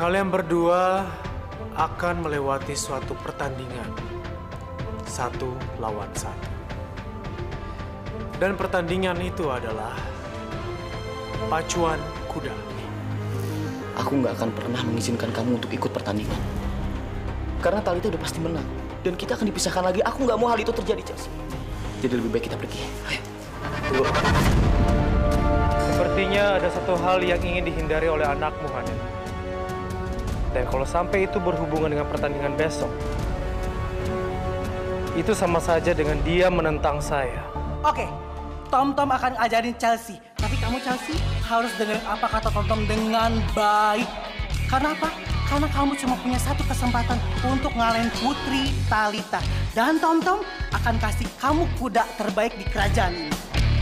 Kalian berdua akan melewati suatu pertandingan 1 lawan 1. Dan pertandingan itu adalah pacuan kuda. Aku nggak akan pernah mengizinkan kamu untuk ikut pertandingan. Karena Talitha udah pasti menang. Dan kita akan dipisahkan lagi. Aku nggak mau hal itu terjadi, Chelsea. Jadi lebih baik kita pergi. Ayo. Tunggu. Sepertinya ada satu hal yang ingin dihindari oleh anakmu, Hanen. Dan kalau sampai itu berhubungan dengan pertandingan besok, itu sama saja dengan dia menentang saya. Oke, Tom akan ajarin Chelsea. Tapi kamu Chelsea harus dengerin apa kata Tom dengan baik. Karena apa? Karena kamu cuma punya satu kesempatan untuk ngalahin Putri Talitha. Dan Tom akan kasih kamu kuda terbaik di kerajaan ini.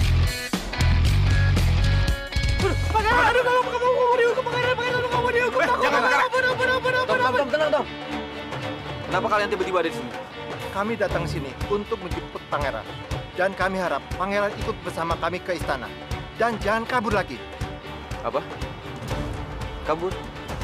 Pangeran, aduh kamu mau dihukum, Pangeran, kamu mau dihukum. Tom, tenang, Tom. Kenapa kalian tiba-tiba ada di sini? Kami datang sini untuk menjemput Pangeran. Dan kami harap Pangeran ikut bersama kami ke istana. Dan jangan kabur lagi. Apa? Kabur?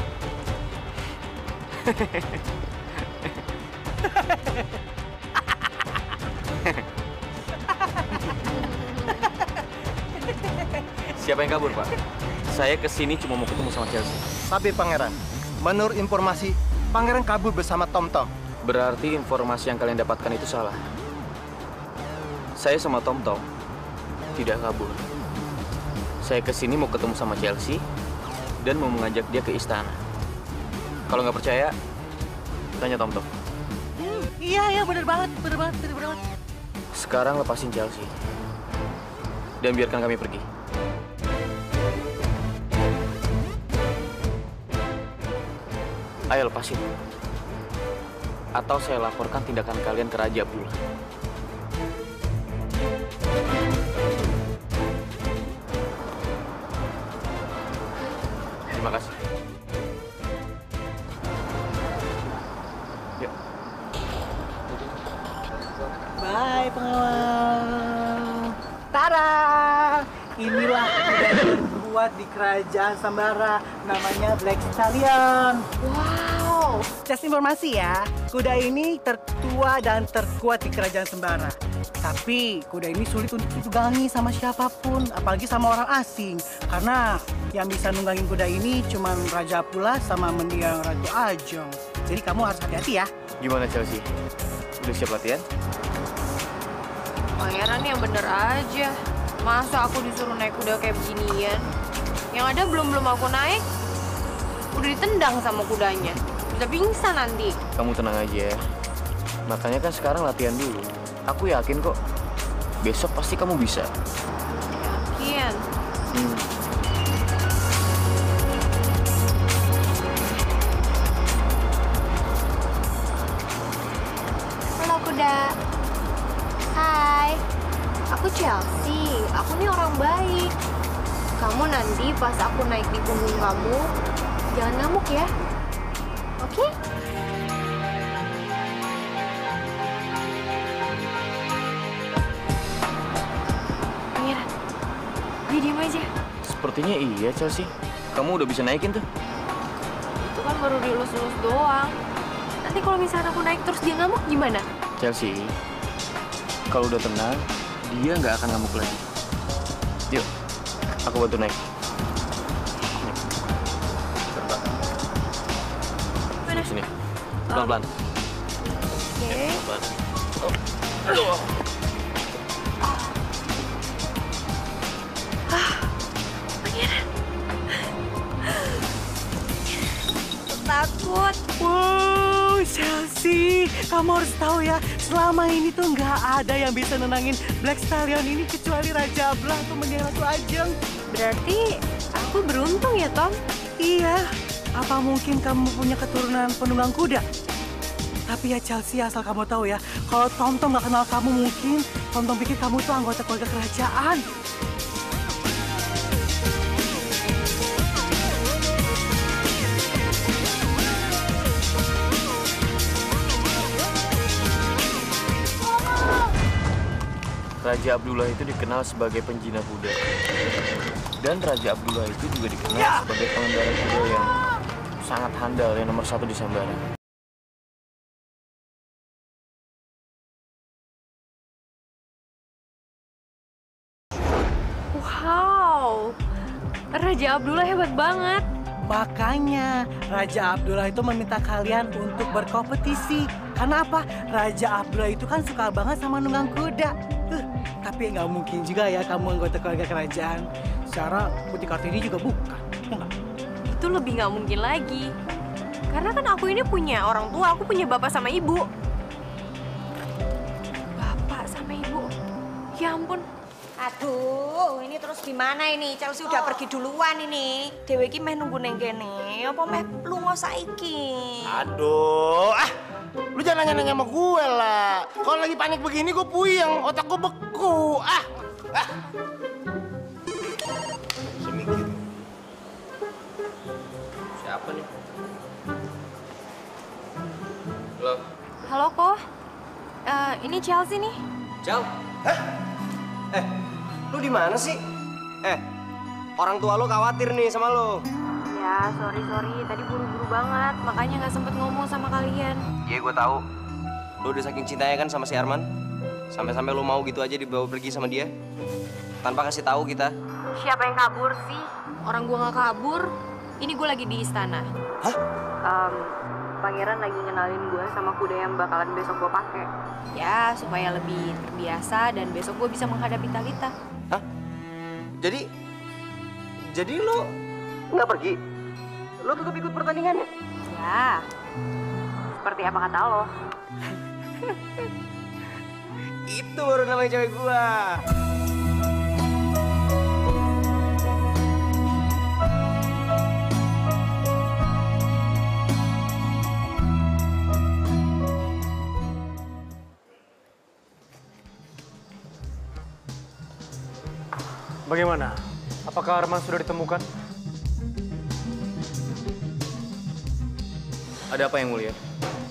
Siapa yang kabur, Pak? Saya kesini cuma mau ketemu sama Chelsea. Tapi Pangeran, menurut informasi, Pangeran kabur bersama Tom. Berarti informasi yang kalian dapatkan itu salah. Saya sama Tom tidak kabur. Saya kesini mau ketemu sama Chelsea dan mau mengajak dia ke istana. Kalau nggak percaya, tanya Tom. Iya, bener banget. Sekarang lepasin Chelsea dan biarkan kami pergi. Ayo lepasin. Atau saya laporkan tindakan kalian ke Raja Abdullah. Terima kasih. Yuk. Bye, pengawal. Tada! Inilah kuda terkuat di kerajaan Sambara. Namanya Black Stallion. Wow! Just informasi ya, kuda ini tertua dan terkuat di kerajaan Sambara. Tapi kuda ini sulit untuk ditunggangi sama siapapun, apalagi sama orang asing. Karena yang bisa nunggangin kuda ini cuma Raja Abdullah sama mendiang Ratu Ajeng. Jadi kamu harus hati-hati ya. Gimana Chelsea? Udah siap latihan? Pangeran yang bener aja. Masa aku disuruh naik kuda kayak beginian? Yang ada belum aku naik, udah ditendang sama kudanya. Bisa pingsan nanti. Kamu tenang aja ya. Makanya kan sekarang latihan dulu. Aku yakin kok. Besok pasti kamu bisa. Yakin? Halo kuda. Hai. Aku Chelsea. Aku nih orang baik. Kamu nanti pas aku naik di punggung kamu, jangan ngamuk ya. Oke? Pangeran, dia diem aja. Sepertinya iya Chelsea. Kamu udah bisa naikin tuh. Itu kan baru dielus-elus doang. Nanti kalau misalnya aku naik terus dia ngamuk gimana? Chelsea, kalau udah tenang, dia nggak akan ngamuk lagi. Yuk, aku bantu naik. Mana? Sini, pelan-pelan. Oke. Oh. Aduh. Pangeran. Takut. Wow, Chelsea, kamu harus tahu ya, selama ini tuh nggak ada yang bisa nenangin Black Stallion ini kecuali Raja Abdullah atau mendiang Ratu Ajeng. Berarti aku beruntung ya, Tom? Iya, apa mungkin kamu punya keturunan penunggang kuda? Tapi ya Chelsea, asal kamu tahu ya, kalau Tom nggak kenal kamu mungkin Tom pikir kamu tuh anggota keluarga kerajaan. Raja Abdullah itu dikenal sebagai penjina kuda. Dan Raja Abdullah itu juga dikenal sebagai pengendara kuda yang sangat handal yang nomor 1 di Sambara. Wow, Raja Abdullah hebat banget. Makanya Raja Abdullah itu meminta kalian untuk berkompetisi. Karena apa? Raja Abdullah itu kan suka banget sama nunggang kuda. Tapi nggak mungkin juga ya kamu anggota keluarga kerajaan. Secara Putri Kartini juga bukan. Enggak. Itu lebih nggak mungkin lagi. Karena kan aku ini punya orang tua, aku punya bapak sama ibu. Bapak sama ibu? Ya ampun. Aduh, ini terus gimana ini? Chelsea udah pergi duluan ini. Dewe iki meh nunggu neng kene. Apa meh lunga saiki? Aduh, lu jangan nanya-nanya sama gue lah. Kalau lagi panik begini gue puyeng, otak gue beku. Semikir. Siapa nih? Halo. Halo kok. Ini Chelsea nih. Jal. Lu di mana sih? Orang tua lo khawatir nih sama lo. Ya, sorry. Tadi buru-buru banget, makanya nggak sempet ngomong sama kalian. Iya, gue tahu. Lo udah saking cintanya kan sama si Arman. Sampai-sampai lo mau gitu aja dibawa pergi sama dia. Tanpa kasih tahu kita. Siapa yang kabur sih? Orang gua nggak kabur. Ini gue lagi di istana. Hah? Pangeran lagi ngenalin gue sama kuda yang bakalan besok gue pakai. Ya, supaya lebih terbiasa dan besok gue bisa menghadapi Talita. Hah? Jadi lo nggak pergi? Lo tetap ikut pertandingannya? Ya, seperti apa kata lo? Itu baru namanya cewek gua. Bagaimana? Apakah Arman sudah ditemukan? Ada apa yang mulia?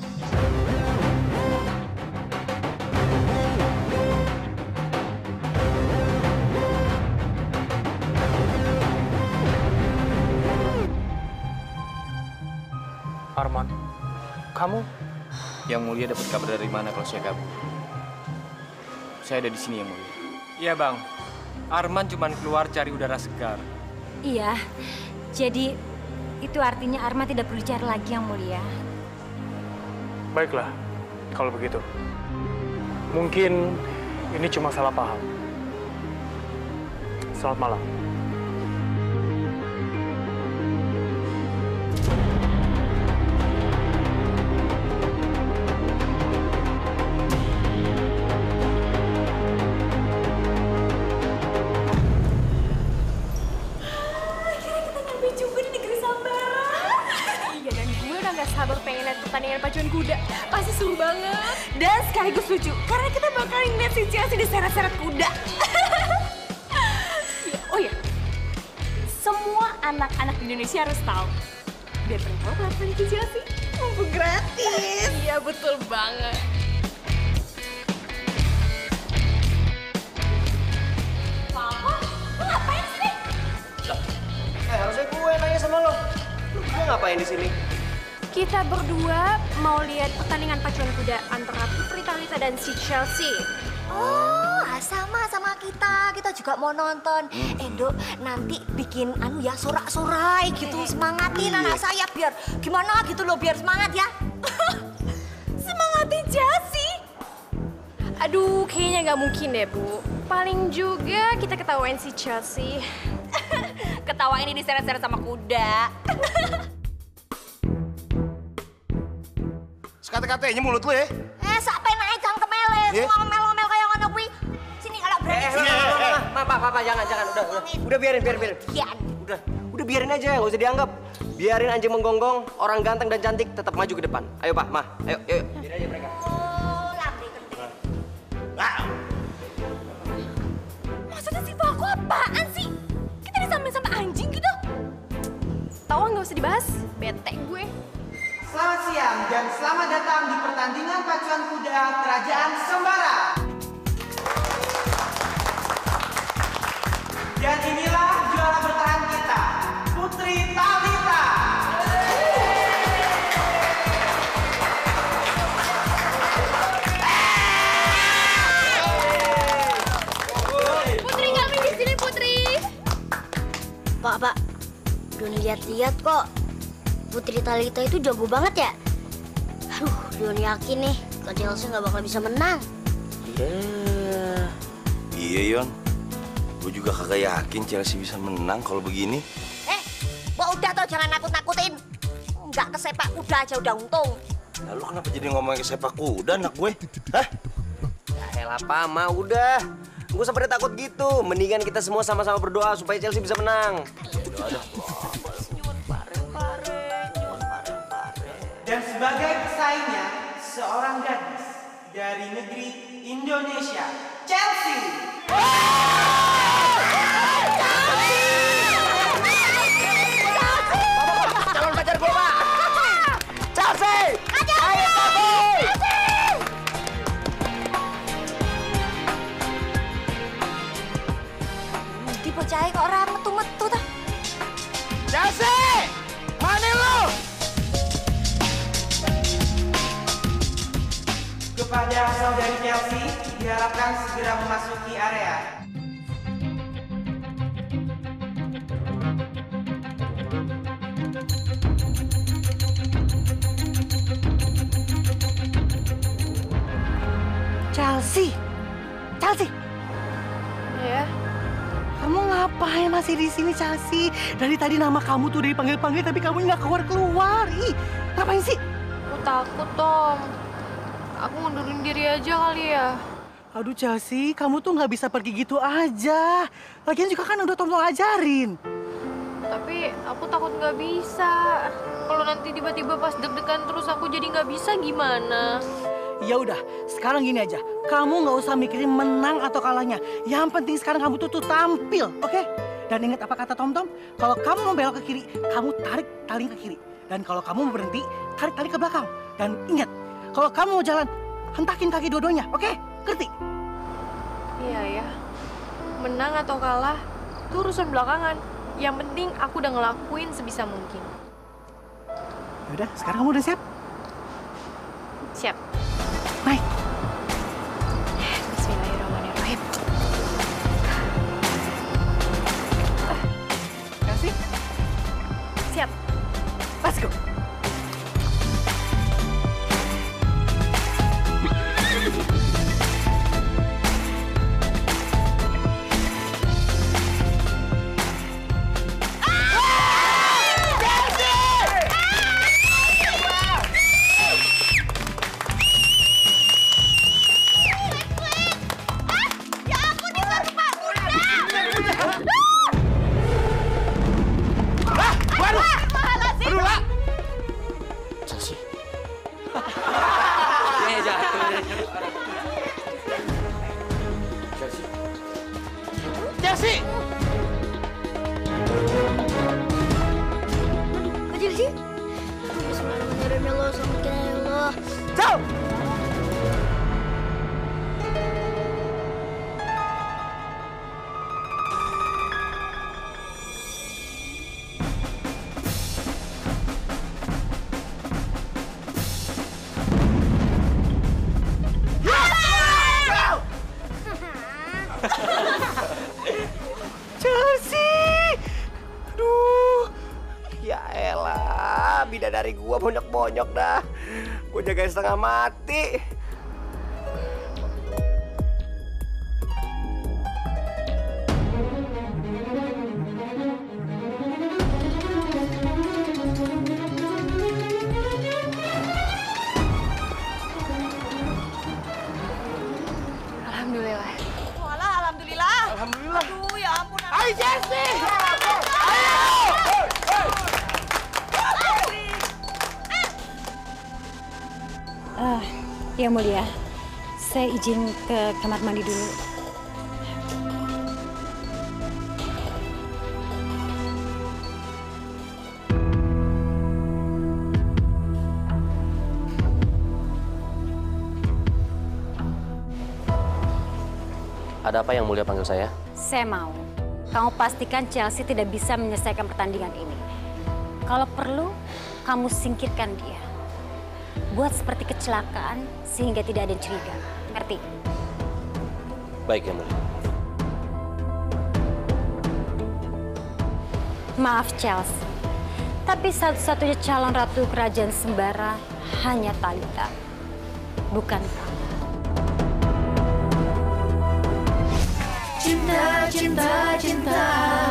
Arman, kamu? Yang mulia dapat kabar dari mana kalau saya kabur? Saya ada di sini, yang mulia. Iya, Bang. Arman cuma keluar cari udara segar. Iya, jadi itu artinya Arman tidak perlu cari lagi, yang mulia. Baiklah, kalau begitu. Mungkin ini cuma salah paham. Selamat malam. Pertandingan pacuan kuda pasti seru banget dan sekaligus lucu karena kita bakal ngeliat si Chelsea diseret-seret kuda. Oh ya, semua anak-anak di Indonesia harus tahu biar pada tahu kenapa si Chelsea mumpung gratis. Iya, betul banget. Papa, lo ngapain di sini? Harusnya gue nanya sama lo. Lo ngapain di sini? Kita berdua mau lihat pertandingan pacuan kuda antara Putri Talita dan si Chelsea. Oh, sama kita. Kita juga mau nonton. Dok, nanti bikin sorak-sorai gitu, semangatin anak saya biar gimana gitu loh, biar semangat ya. Semangatin Chelsea? Aduh, kayaknya nggak mungkin deh, Bu. Paling juga kita ketawain si Chelsea. Ketawa ini diseret-seret sama kuda. Sekate-katenya mulut lu ya. Sampai naik cangkem mele, semua melo-melo kayak ngono kuwi. Sini kalau berani. Papa, jangan, udah biarin. Udah biarin aja, nggak usah dianggap. Biarin anjing menggonggong, orang ganteng dan cantik tetap maju ke depan. Ayo, Pak, Ma, ayo. Biarin aja mereka. Oh, lambe kenting. Maksudnya si Paku apaan sih? Kita disamain sama anjing gitu? Tahu nggak usah dibahas, bete gue. Selamat siang dan selamat datang di pertandingan pacuan kuda Kerajaan Sembara. Dan inilah juara bertahan kita, Putri Talita. lihat-lihat kok Putri Talitha itu jago banget ya. Aduh, Dion yakin nih kalau Chelsea nggak bakal bisa menang. Iya, Yon. Gue juga kagak yakin Chelsea bisa menang kalau begini. Udah toh, jangan nakut-nakutin. Nggak ke sepak kuda aja udah untung. Lalu kenapa jadi ngomongin ke sepak kuda anak gue? Hah? Ya elah, Pa, Ma, udah. Gue sampai takut gitu. Mendingan kita semua sama-sama berdoa supaya Chelsea bisa menang. Udah. Dan sebagai pesaingnya, seorang gadis dari negeri Indonesia, Chelsea. Calon pacar gue, Pak. Chelsea! Ayo, Chelsea! Dipercaya kok orang metu-metu tuh. Chelsea! Mana lo? Kepada saudari Chelsea, diharapkan segera memasuki area. Chelsea! Chelsea! Ya. Kamu ngapain masih di sini, Chelsea? Dari tadi nama kamu tuh dipanggil-panggil, tapi kamu nggak keluar-keluar. Ih, ngapain sih? Aku takut, Tom. Aku ngundurin diri aja kali ya. Aduh, Chelsea, kamu tuh nggak bisa pergi gitu aja. Lagian juga kan udah Tom ajarin. Tapi aku takut nggak bisa. Kalau nanti tiba-tiba pas deg-degan terus aku jadi nggak bisa gimana? Ya udah, sekarang gini aja. Kamu nggak usah mikirin menang atau kalahnya. Yang penting sekarang kamu tuh tampil, oke? Dan ingat apa kata Tom? Kalau kamu mau belok ke kiri, kamu tarik tali ke kiri. Dan kalau kamu mau berhenti, tarik tali ke belakang. Dan ingat, kalau kamu mau jalan, hentakin kaki dua-duanya, oke? Ngerti? Iya ya. Menang atau kalah, itu urusan belakangan. Yang penting aku udah ngelakuin sebisa mungkin. Yaudah, sekarang kamu udah siap? Siap. Baik. Bismillahirrahmanirrahim. Kasih. Siap. Let's go. Chelsea! Kak Chelsea? Bismillahirrahmanirrahim ya Allah, selamatkan ya Allah. Ciao! Chelsea! Aduh. Ya elah, bidadari gua bonyok-bonyok dah. Gua jagain setengah mati. Alhamdulillah. Walah, alhamdulillah. Alhamdulillah. Aduh, ya ampun. Ayo, Chelsea! Yang mulia, saya izin ke kamar mandi dulu. Ada apa yang mulia panggil saya? Saya mau kamu pastikan Chelsea tidak bisa menyelesaikan pertandingan ini. Kalau perlu, kamu singkirkan dia. Buat seperti kecelakaan sehingga tidak ada yang curiga. Ngerti? Baik, yang mulia. Maaf, Chelsea. Tapi satu-satunya calon ratu kerajaan Sembara hanya Talita, bukan kamu. Cinta, cinta, cinta.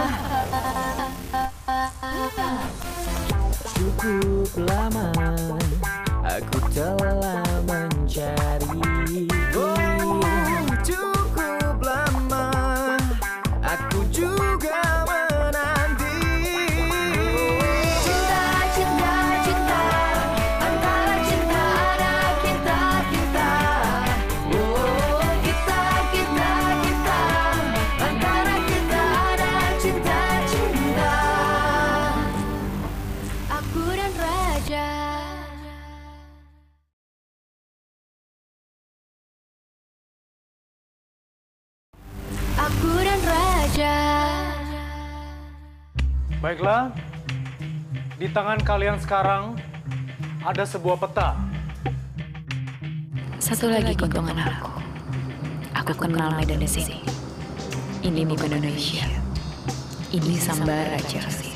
Cukup lama aku telah mencari. Oh, cukup lama aku juga menanti. Cinta, cinta, cinta. Antara cinta dan kita, kita. Oh, kita, kita, kita. Antara kita dan cinta, cinta. Aku dan Raja. Aku dan Raja. Baiklah, di tangan kalian sekarang ada sebuah peta. Satu lagi keuntungan aku. Aku kenal medan di sini. Ini bukan Indonesia. Ini Sambara, Chelsea.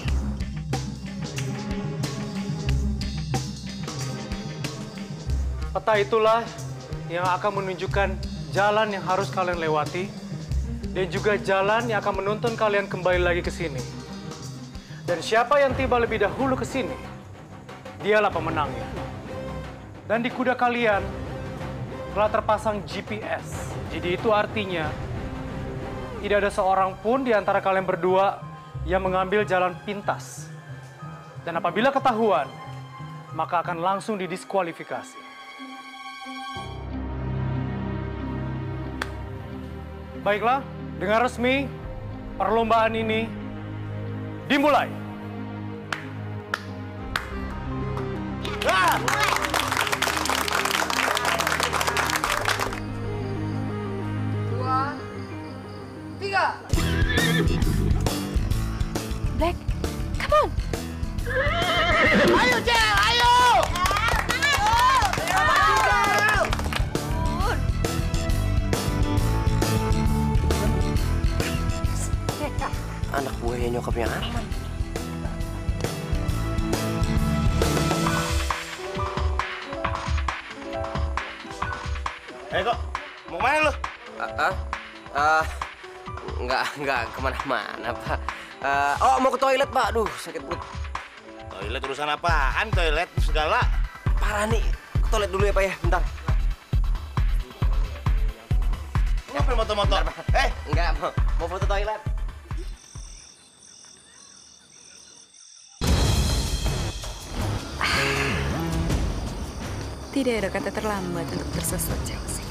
Peta itulah yang akan menunjukkan jalan yang harus kalian lewati dan juga jalan yang akan menuntun kalian kembali lagi ke sini. Dan siapa yang tiba lebih dahulu ke sini, dialah pemenangnya. Dan di kuda kalian telah terpasang GPS. Jadi itu artinya tidak ada seorang pun di antara kalian berdua yang mengambil jalan pintas. Dan apabila ketahuan, maka akan langsung didiskualifikasi. Baiklah, dengan resmi perlombaan ini dimulai. Dua, tiga. Black, come on. Ayo, Cel, ayo. Anak buahnya nyokapnya Arman. Kok mau kemana lu? Enggak kemana-mana, Pak. Mau ke toilet, Pak. Aduh, sakit perut. Toilet urusan apaan? Toilet segala. Parah nih. Ke toilet dulu ya, Pak ya. Bentar. Ngapain motor-motor? Enggak, mau foto toilet. Tidak ada kata terlambat untuk tersesat, Chelsea.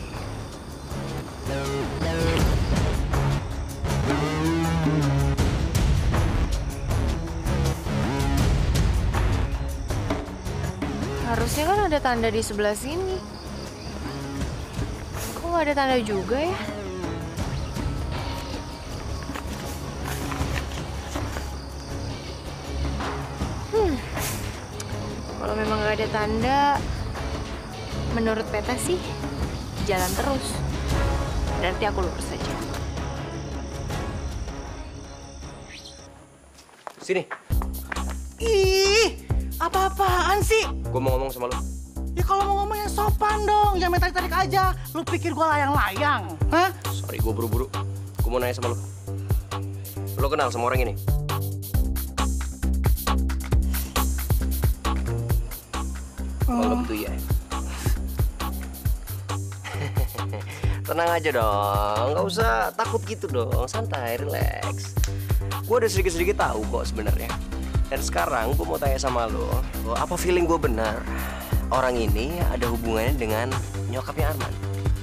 Harusnya kan ada tanda di sebelah sini. Kok nggak ada tanda juga ya? Kalau memang nggak ada tanda, menurut peta sih jalan terus. Berarti aku lurus saja. Sini. Ih, apa-apaan sih? Gue mau ngomong sama lu. Ya kalau mau ngomong yang sopan dong, jangan main tarik-tarik aja. Lu pikir gua layang-layang, hah? Sorry, gue buru-buru. Gue mau nanya sama lu. Lu kenal sama orang ini? Kalau begitu ya. Tenang aja dong, nggak usah takut gitu dong, santai, relax. Gue udah sedikit-sedikit tahu kok sebenarnya. Dan sekarang gue mau tanya sama lo, apa feeling gue benar? Orang ini ada hubungannya dengan nyokapnya Arman.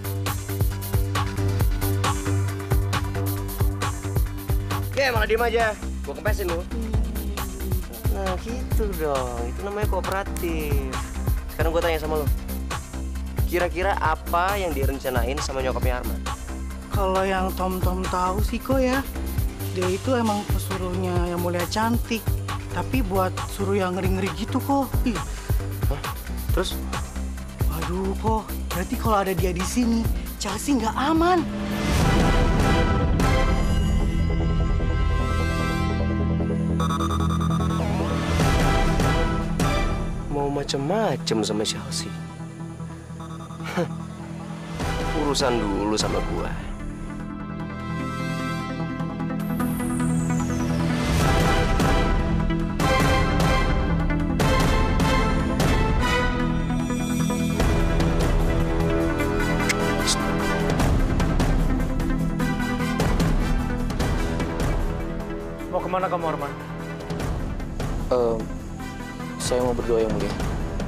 Oke, malah diem aja. Gue kepesin lo. Nah gitu dong, itu namanya kooperatif. Sekarang gue tanya sama lo. Kira-kira apa yang direncanain sama nyokapnya Arman? Kalau yang Tom tahu sih kok ya, dia itu emang pesuruhnya yang mulia cantik. Tapi buat suruh yang ngeri-ngeri gitu kok. Ih. Hah? Terus? Aduh kok, berarti kalau ada dia di sini, Chelsea nggak aman. macem-macem sama Chelsea. Urusan dulu sama gua. Mau kemana kamu, Arman? Saya mau berdoa yang mulia.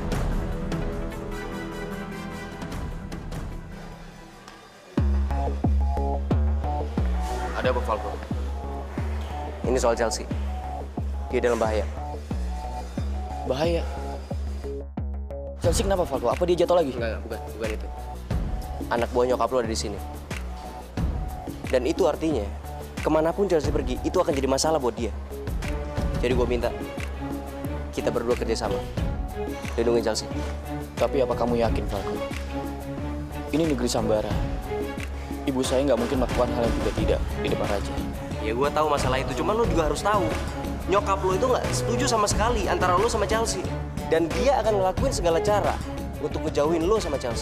Ada apa, Falco? Ini soal Chelsea. Dia dalam bahaya. Bahaya? Chelsea kenapa, Falco? Apa dia jatuh lagi? Enggak, bukan itu. Anak buah nyokap lo ada di sini. Dan itu artinya, kemanapun Chelsea pergi, itu akan jadi masalah buat dia. Jadi gue minta, kita berdua kerjasama. Lindungin Chelsea. Tapi apa kamu yakin, Falco? Ini negeri Sambara. Ibu saya nggak mungkin melakukan hal yang tidak di depan raja. Ya gue tahu masalah itu, cuman lo juga harus tahu. Nyokap lo itu nggak setuju sama sekali antara lo sama Chelsea. Dan dia akan ngelakuin segala cara untuk ngejauhin lo sama Chelsea.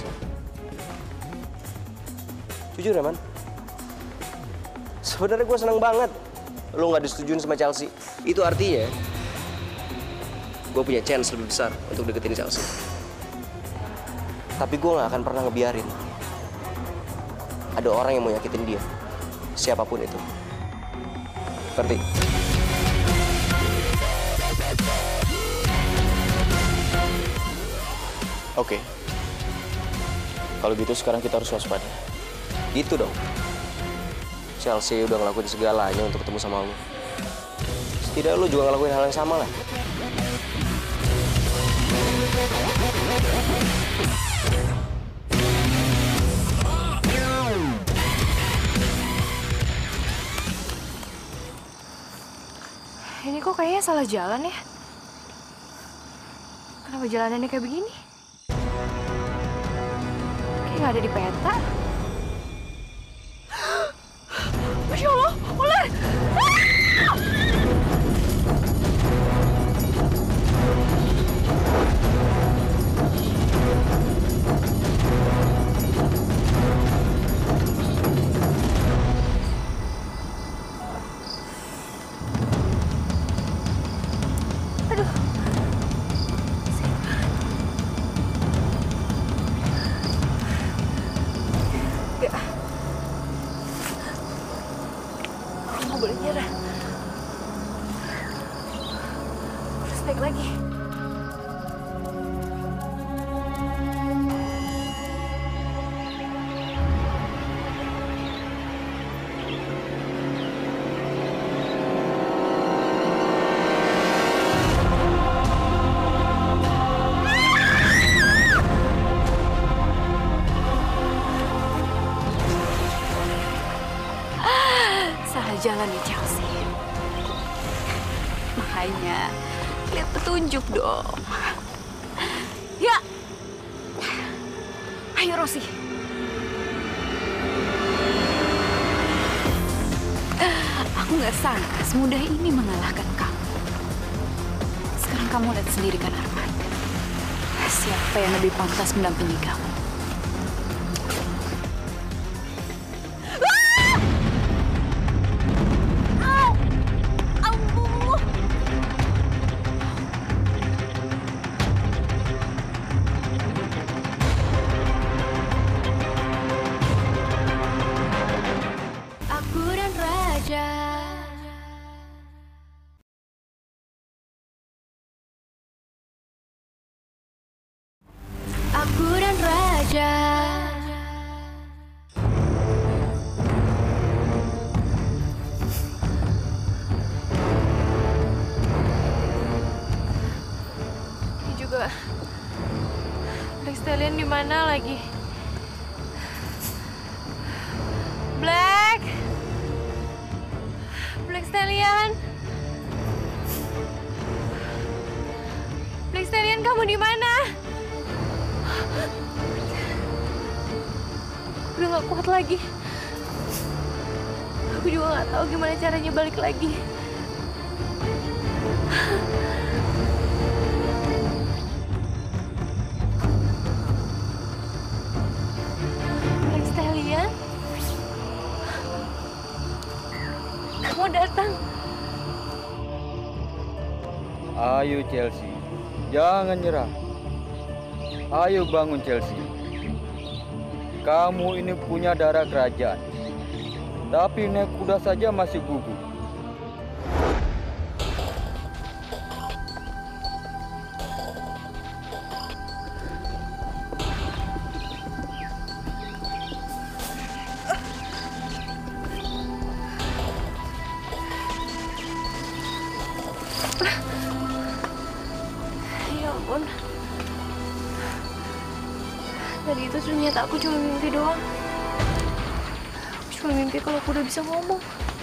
Jujur ya, Man? Sebenarnya gue seneng banget lo nggak disetujuin sama Chelsea. Itu artinya gue punya chance lebih besar untuk deketin Chelsea. Tapi gue nggak akan pernah ngebiarin ada orang yang mau nyakitin dia, siapapun itu. Ngerti? Oke. Kalau gitu sekarang kita harus waspada. Gitu dong. Chelsea udah ngelakuin segalanya untuk ketemu sama lo. Setidaknya lo juga ngelakuin hal yang sama lah. Ini kok kayaknya salah jalan ya? Kenapa jalanannya kayak begini? Kayak nggak ada di peta. Masya Allah, ular! Lagi. Salah jalan nih Chelsea. Makanya lihat petunjuk dong. Ya. Ayo Rosi. Aku nggak sangka semudah ini mengalahkan kamu. Sekarang kamu lihat sendiri kan Arman. Siapa yang lebih pantas mendampingi kamu? Aku dan Raja. Ini juga Black Stallion di mana lagi? Black Stallion. Black Stallion, kamu di mana? Udah gak kuat lagi. Aku juga gak tahu gimana caranya balik lagi. mau datang. Ayo Chelsea, jangan nyerah. Ayo bangun Chelsea. Kamu ini punya darah kerajaan. Tapi naik kuda saja masih gugup. Ya ampun. Tadi itu ternyata aku cuma mimpi doang. Aku cuma mimpi kalau aku udah bisa ngomong.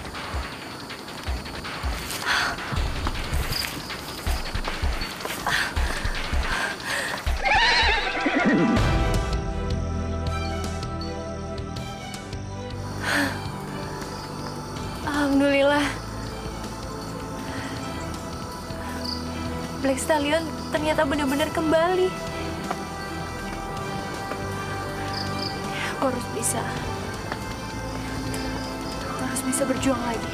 Alhamdulillah. Black Stallion ternyata benar-benar kembali. Aku harus bisa berjuang lagi.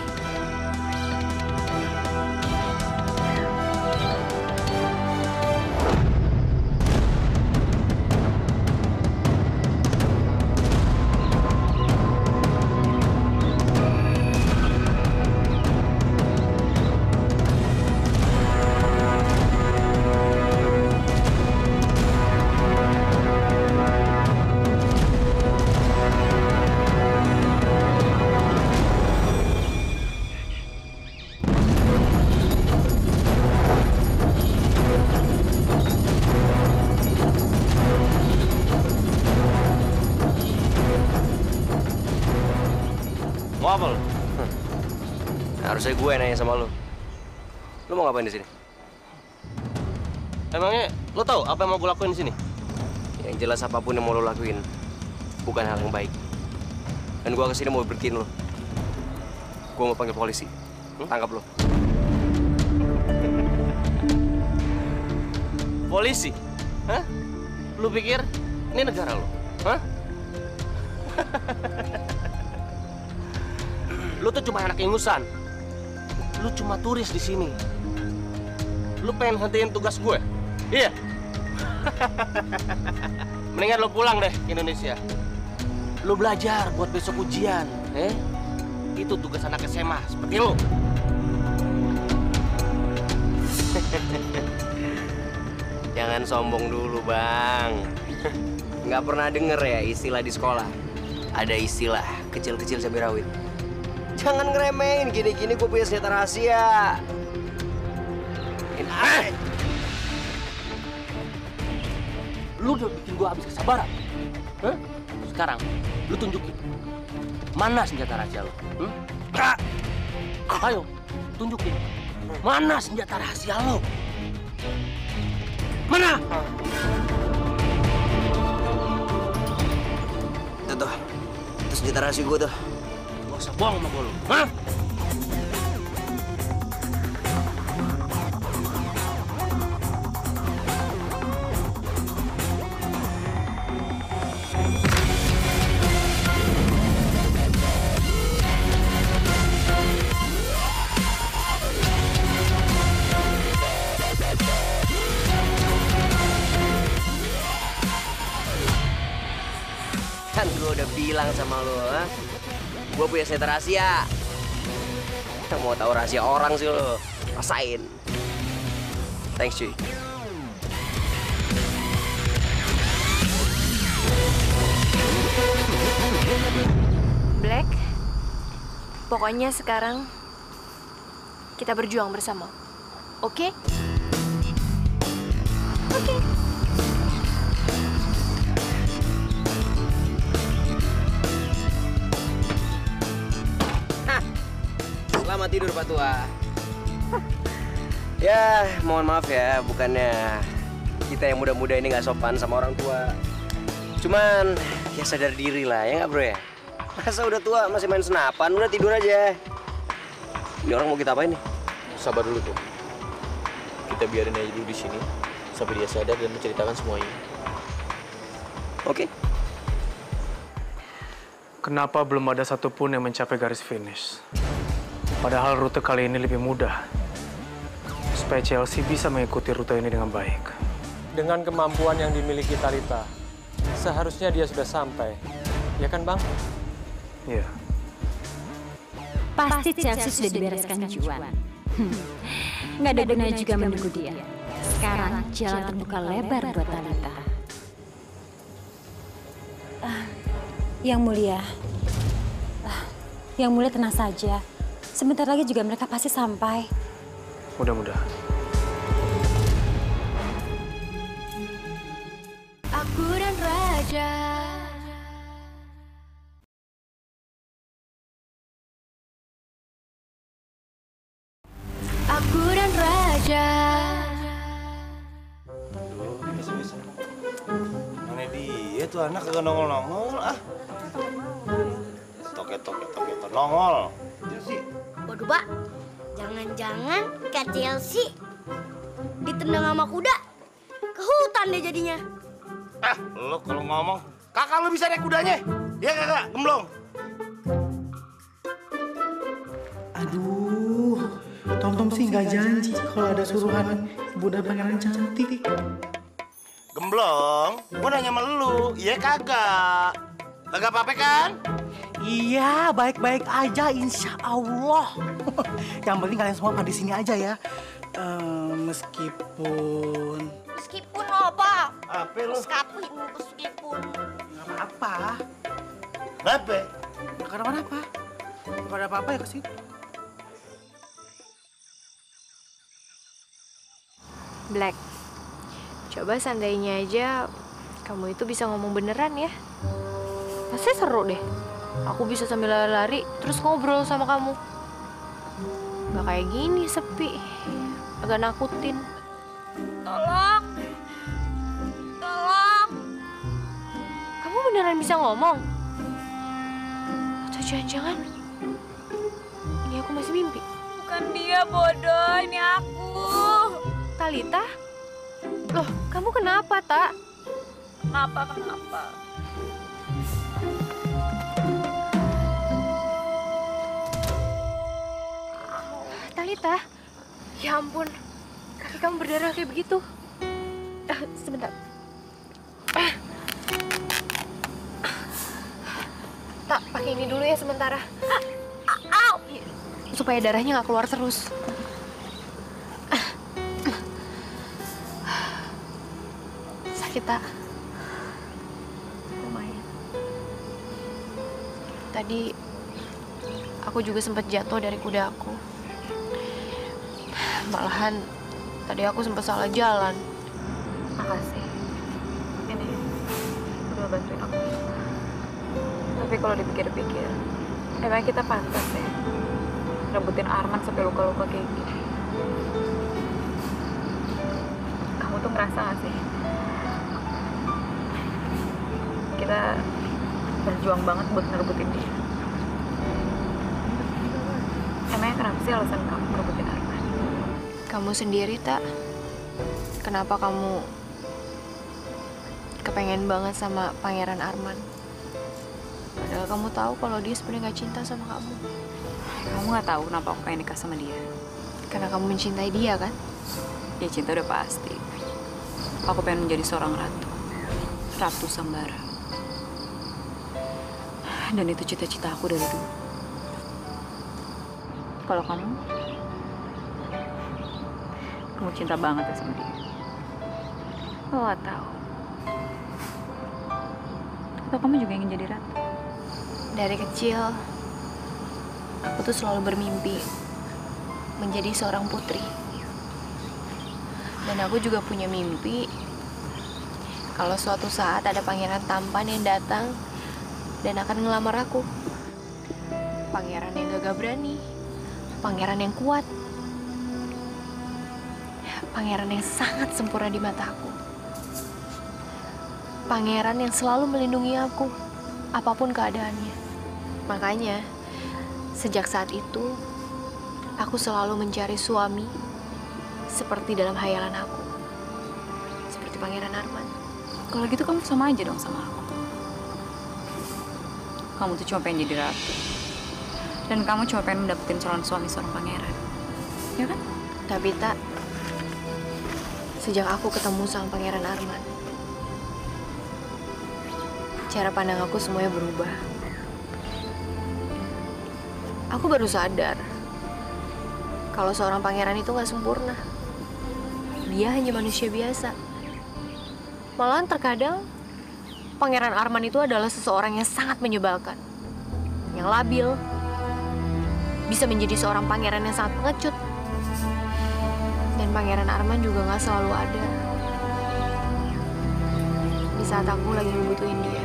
Mau apa lo? Harusnya gue nanya sama lo. Lo mau ngapain di sini? Emangnya lo tahu apa yang mau gue lakuin di sini? Yang jelas apapun yang mau lo lakuin bukan hal yang baik. Dan gue kesini mau berhentiin lo. Gue mau panggil polisi. Tangkap lo. Polisi? Hah? Lu pikir ini negara lo? Hah? Lu tuh cuma anak ingusan. Lu cuma turis di sini. Lu pengen hentiin tugas gue? Iya. Mendingan lu pulang deh ke Indonesia. Lu belajar buat besok ujian, Itu tugas anak SMA seperti lu. Jangan sombong dulu, Bang. Nggak pernah denger ya istilah di sekolah? Ada istilah kecil-kecil cabai rawit. Jangan ngeremehin, gini-gini gue punya senjata rahasia. Lu udah bikin gue habis kesabaran. Hah? Sekarang, lu tunjukin. Mana senjata rahasia lu? Ayo, tunjukin. Mana senjata rahasia lu? Mana? Itu senjata rahasia gue tuh. Gak usah bohong sama gue lu. Hah? Kan gue udah bilang sama lo, gue punya senjata rahasia. Mau tahu rahasia orang sih lo? Rasain. Thanks, cuy. Black, pokoknya sekarang kita berjuang bersama. Oke? Oke. Selamat tidur, Pak Tua. Ya, mohon maaf ya, bukannya kita yang muda-muda ini nggak sopan sama orang tua. Cuman, ya sadar diri lah, ya nggak bro ya? Masa udah tua masih main senapan, udah tidur aja. Ini orang mau kita apain nih? Sabar dulu tuh. Kita biarin aja dulu di sini sampai dia sadar dan menceritakan semuanya. Oke. Kenapa belum ada satupun yang mencapai garis finish? Padahal rute kali ini lebih mudah. Supaya Chelsea bisa mengikuti rute ini dengan baik. Dengan kemampuan yang dimiliki Talitha, seharusnya dia sudah sampai. Ya kan, Bang? Iya. Pasti Chelsea sudah dibereskan Juan. Nggak ada gunanya juga menunggu dia. Sekarang jalan terbuka lebar buat Talitha. Yang mulia, Yang mulia tenang saja. Sebentar lagi juga mereka pasti sampai. Mudah-mudahan. Aku dan Raja. Aku dan Raja. Bisa-bisa. Mana dia tuh anak kagak nongol-nongol ah. Toket nongol. Waduh, Pak. Jangan-jangan Kak Chelsea ditendang sama kuda. Ke hutan deh jadinya. Lo kalau ngomong, kakak lo bisa naik kudanya. Ya kakak, gemblong. Aduh, Tom sih nggak janji kalau ada suruhan Bunda Pangeran cantik. Gemblong, gua nanya sama lu, iya kagak? Kagak apa-apa kan? Iya, baik-baik aja, insya Allah. Yang penting kalian semua pada di sini aja ya. Meskipun apa? Apa lu? Meskipun. Nggak apa-apa. Kenapa? Nggak kenapa-napa. Nggak ada apa-apa ya kesini. Black, coba seandainya aja kamu itu bisa ngomong beneran ya. Pasti seru deh. Aku bisa sambil lari-lari terus ngobrol sama kamu. Gak kayak gini, sepi. Agak nakutin. Tolong. Kamu beneran bisa ngomong? Atau jangan-jangan ini aku masih mimpi? Bukan dia, bodoh. Ini aku. Talitha? Loh, kamu kenapa, Tak? Kenapa? Talitha? Ya ampun, kaki kamu berdarah kayak begitu. Sebentar. Tak, pakai ini dulu ya sementara. Supaya darahnya nggak keluar terus. Sakit, Tak? Lumayan. Tadi aku juga sempat jatuh dari kuda aku. Malahan tadi aku sempat salah jalan. Makasih. Ini udah bantuin aku. Tapi kalau dipikir-pikir, emang kita pantas ya rebutin Arman sampai luka-luka kayak gini. Kamu tuh ngerasa gak sih? Kita berjuang banget buat ngerebutin dia. Emangnya kenapa sih alasan kamu ngerebutin Arman? Kamu sendiri, Tak? Kenapa kamu kepengen banget sama Pangeran Arman? Padahal kamu tahu kalau dia sebenarnya nggak cinta sama kamu. Kamu nggak tahu kenapa aku pengen nikah sama dia? Karena kamu mencintai dia, kan? Ya cinta udah pasti. Aku pengen menjadi seorang ratu. Ratu Sambara. Dan itu cita-cita aku dari dulu. Kalau kamu cinta banget ya sama dia. Oh, gak tahu. Atau kamu juga ingin jadi ratu? Dari kecil, aku tuh selalu bermimpi menjadi seorang putri. Dan aku juga punya mimpi kalau suatu saat ada pangeran tampan yang datang dan akan ngelamar aku. Pangeran yang gagah berani, pangeran yang kuat, pangeran yang sangat sempurna di mataku. Pangeran yang selalu melindungi aku, apapun keadaannya. Makanya, sejak saat itu, aku selalu mencari suami seperti dalam hayalan aku. Seperti Pangeran Arman. Kalau gitu kamu sama aja dong sama aku. Kamu tuh cuma pengen jadi ratu. Dan kamu cuma pengen mendapatkan calon suami seorang pangeran. Ya kan? Tapi tak, sejak aku ketemu sama Pangeran Arman, cara pandang aku semuanya berubah. Aku baru sadar kalau seorang pangeran itu nggak sempurna. Dia hanya manusia biasa. Malahan terkadang Pangeran Arman itu adalah seseorang yang sangat menyebalkan, yang labil, bisa menjadi seorang pangeran yang sangat pengecut. Dan Pangeran Arman juga nggak selalu ada di saat aku lagi ngebutuhin dia.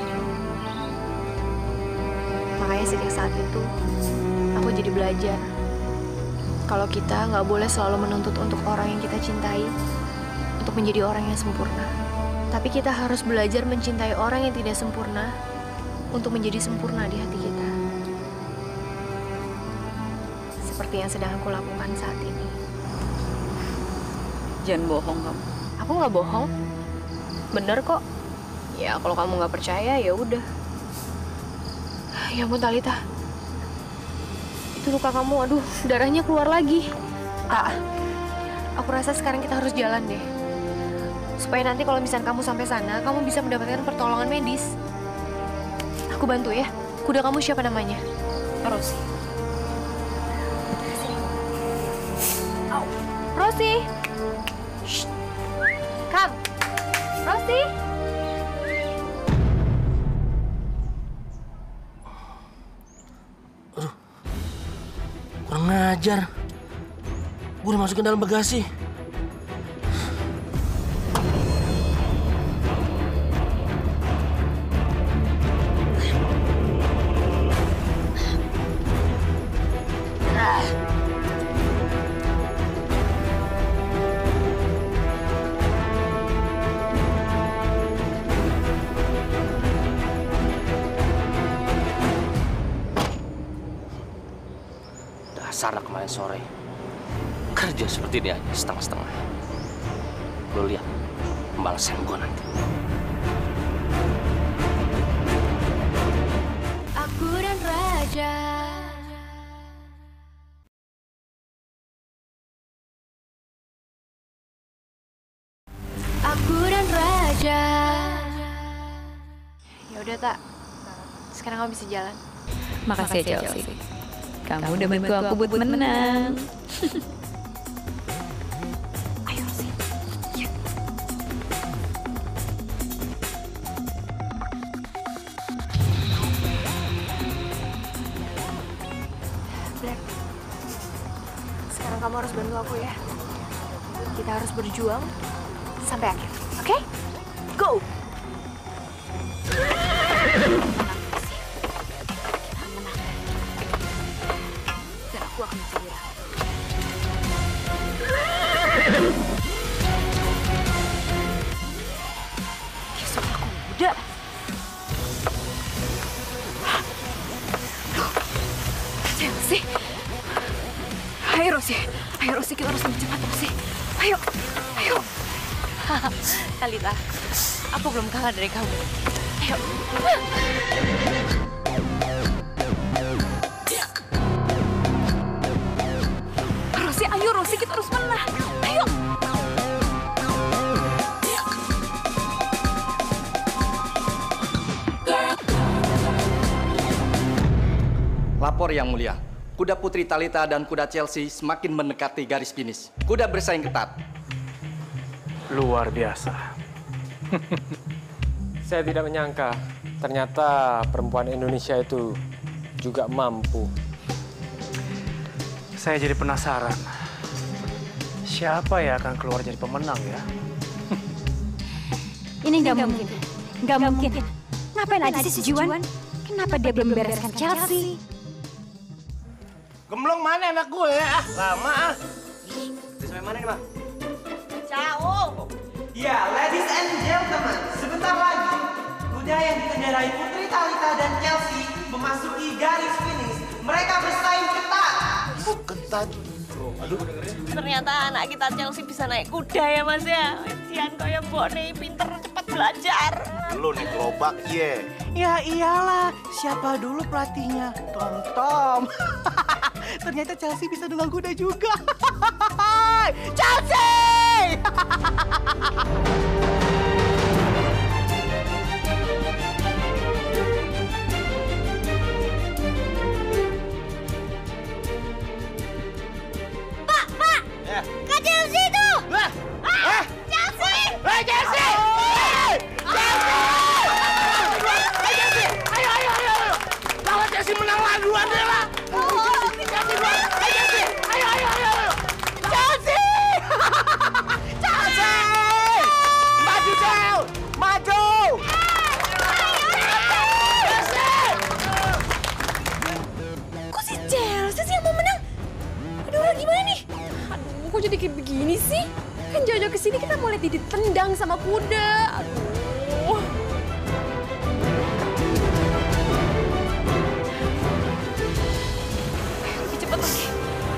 Makanya sejak saat itu, aku jadi belajar kalau kita nggak boleh selalu menuntut untuk orang yang kita cintai untuk menjadi orang yang sempurna. Tapi kita harus belajar mencintai orang yang tidak sempurna untuk menjadi sempurna di hati kita. Seperti yang sedang aku lakukan saat ini. Jangan bohong kamu. Aku nggak bohong. Bener kok. Ya kalau kamu nggak percaya ya udah. Ya ampun Talita. Itu luka kamu, aduh darahnya keluar lagi. Tak. Aku rasa sekarang kita harus jalan deh. Supaya nanti kalau misalnya kamu sampai sana, kamu bisa mendapatkan pertolongan medis. Aku bantu ya. Kuda kamu siapa namanya? Rosi. Rosi. Shh. Come. Rosi. Kurang ngajar. Gue udah masukin dalam bagasi. Dasar kemarin sore kerja seperti dia aja setengah-setengah. Lo lihat pembalasan gue nanti. Aku dan Raja. Aku dan Raja. Ya udah tak. Sekarang kamu bisa jalan. Makasih ya Chelsea. Kamu udah bantu aku buat menang. Ayo Rosi. Ya. Black. Sekarang kamu harus bantu aku ya. Kita harus berjuang sampai akhir. Oke? Go! Aku akan mencari Yesus, aku muda. Chelsea. Ayo Rosi. Ayo Rosi, kita harus lebih cepat Rosi. Ayo. Ayo. Talita, aku belum kalah dari kamu. Ayo. Ayo Rosi, kita harus menang. Ayo. Lapor Yang Mulia, kuda Putri Talita dan kuda Chelsea semakin mendekati garis finish. Kuda bersaing ketat. Luar biasa. Saya tidak menyangka ternyata perempuan Indonesia itu juga mampu. Saya jadi penasaran. Siapa ya akan keluar jadi pemenang ya? Ini nggak mungkin. Nggak mungkin. Ngapain aja sih si Juan? Kenapa dia belum bereskan Chelsea? Gemblong mana anak gue ya? Lama ah. Udah sampai mana nih, Bang? Ciao. Ya, ladies and gentlemen, sebentar lagi kuda yang dikendarai Putri Talita dan Chelsea memasuki garis finish. Mereka bersaing ketat. Ketat. Aduh. Ternyata anak kita Chelsea bisa naik kuda ya Mas ya. Cian kaya mbok nih pinter cepet belajar. Lu nih gerobak, ye. Ya iyalah, siapa dulu pelatihnya? Tom. Ternyata Chelsea bisa nunggang kuda juga. Chelsea! Pak! Kak Chelsea itu! Chelsea! Chelsea! Lawan Chelsea menang lah duluan deh lah. Chelsea duluan. Chelsea. Ayo. Chelsea! Chelsea! Maju, Cel! Maju! Kok si Chelsea sih yang mau menang? Aduh, gimana nih? Aduh, kok jadi kayak begini sih? Kan jauh-jauh kesini kita mau lihat ditendang sama kuda. Aduh. Lebih cepat lagi.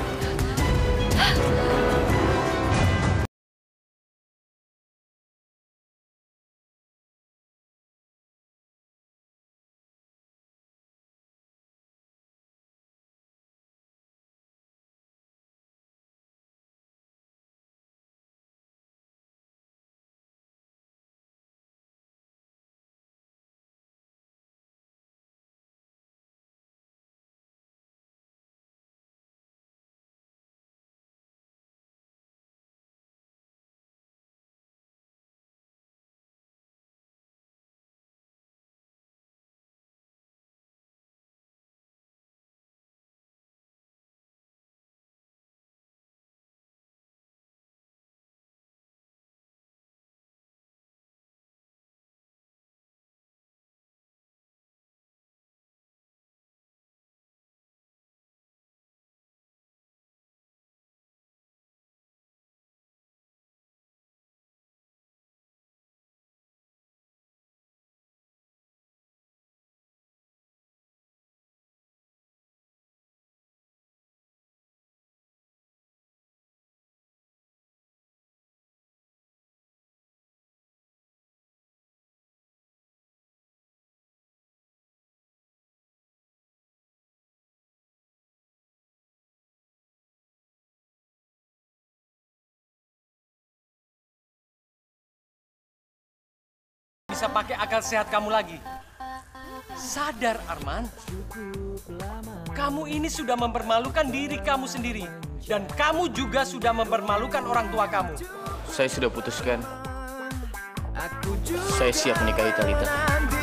Bisa pakai akal sehat kamu lagi. Sadar, Arman. Kamu ini sudah mempermalukan diri kamu sendiri. Dan kamu juga sudah mempermalukan orang tua kamu. Saya sudah putuskan. Saya siap menikahi Talitha.